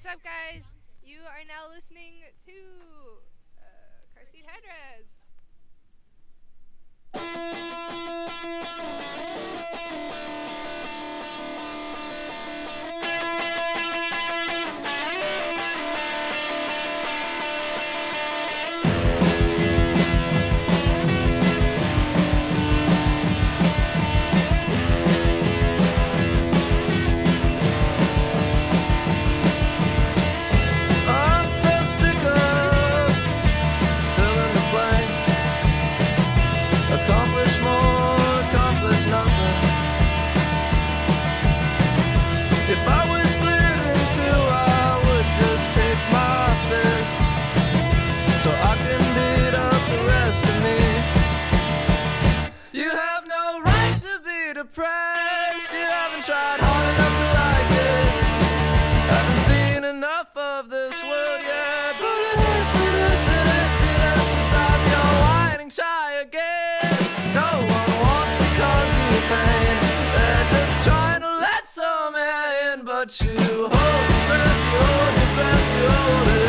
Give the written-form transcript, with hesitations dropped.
up, guys? You are now listening to Seat Headrest. Depressed, you haven't tried hard enough to like it. Haven't seen enough of this world yet, but it hurts to stop your whining, try again. No one wants to cause you pain, they're just trying to let some in, but you hold your breath, you hold your breath, you hold it.